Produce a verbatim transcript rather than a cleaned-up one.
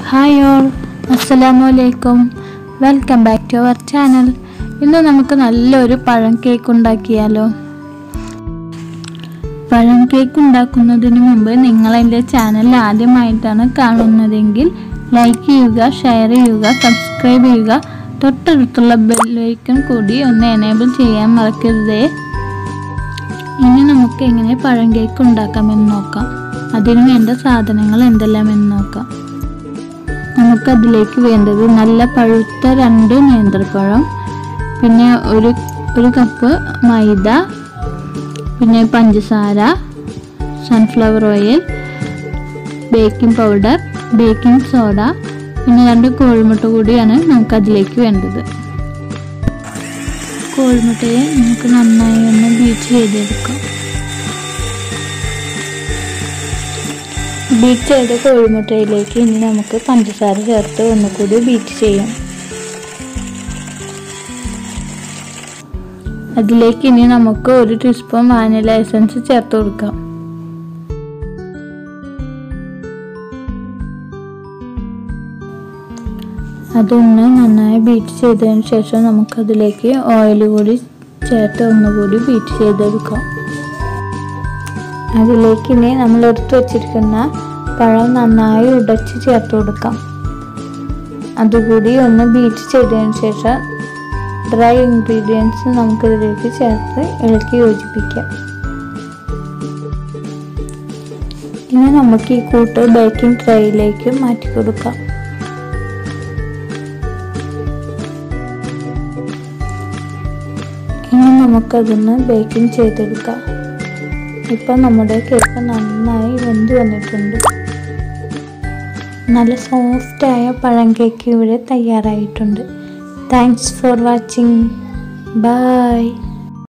Hi all, അസ്സലാമു അലൈക്കും. Welcome back to our channel. ഇന്ന് നമുക്ക് നല്ലൊരു പഴം കേക്ക് ഉണ്ടാക്കിയാലോ. പഴം കേക്ക് ഉണ്ടാക്കുന്നതിന് മുമ്പ് നിങ്ങൾ എൻ്റെ ചാനൽ ആദ്യമായിട്ടാണ് കാണുന്നതെങ്കിൽ ലൈക്ക് ചെയ്യുക, ഷെയർ ചെയ്യുക, സബ്സ്ക്രൈബ് ചെയ്യുക. തൊട്ടടുത്തുള്ള ബെല്ലൈക്കൺ കൂടി ഒന്ന് എനേബിൾ ചെയ്യാൻ മറക്കരുതേ. ഇനി നമുക്ക് എങ്ങനെ പഴം കേക്ക് ഉണ്ടാക്കാമെന്ന് നോക്കാം. അതിന് വേണ്ട സാധനങ്ങൾ എന്തെല്ലാമെന്ന് നോക്കാം. നമുക്കതിലേക്ക് വേണ്ടത് നല്ല പഴുത്ത രണ്ട് നേന്ത്രപ്പഴം, പിന്നെ ഒരു ഒരു കപ്പ് മൈദ, പിന്നെ പഞ്ചസാര, sunflower oil, baking powder, baking soda, പിന്നെ രണ്ട് കോഴിമുട്ട കൂടിയാണ് നമുക്കതിലേക്ക് വേണ്ടത്. കോഴിമുട്ടയെ നമുക്ക് നന്നായി ഒന്ന് ബീറ്റ് ചെയ്തെടുക്കാം. ബീറ്റ് ചെയ്ത കോഴിമുട്ടയിലേക്ക് ഇനി നമുക്ക് പഞ്ചസാര ചേർത്ത് ഒന്നുകൂടി ബീറ്റ് ചെയ്യാം. അതിലേക്ക് ഇനി നമുക്ക് ഒരു ടീസ്പൂൺ വാനില എസൻസ് ചേർത്ത് കൊടുക്കാം. അതൊന്ന് നന്നായി ബീറ്റ് ചെയ്തതിന് ശേഷം നമുക്കതിലേക്ക് ഓയിൽ കൂടി ചേർത്ത് ഒന്നുകൂടി ബീറ്റ് ചെയ്തെടുക്കാം. അതിലേക്ക് ഇനി നമ്മൾ എടുത്തു വച്ചിരിക്കുന്ന പഴം നന്നായി ഉടച്ച് ചേർത്ത് കൊടുക്കാം. അതുകൂടി ഒന്ന് ബീറ്റ് ചെയ്തതിന് ശേഷം ഡ്രൈ ഇൻഗ്രീഡിയൻസ് നമുക്കിതിലേക്ക് ചേർത്ത് ഇളക്കി യോജിപ്പിക്കാം. ഇനി നമുക്ക് ഈ കൂട്ട് ബേക്കിംഗ് ട്രേയിലേക്ക് മാറ്റി കൊടുക്കാം. ഇനി നമുക്കതൊന്ന് ബേക്കിംഗ് ചെയ്തെടുക്കാം. ഇപ്പം നമ്മുടെ കേക്ക് നന്നായി വെന്ത് വന്നിട്ടുണ്ട്. നല്ല സോഫ്റ്റായ പഴം കേക്ക് ഇവിടെ തയ്യാറായിട്ടുണ്ട്. Thanks for watching. ബൈ.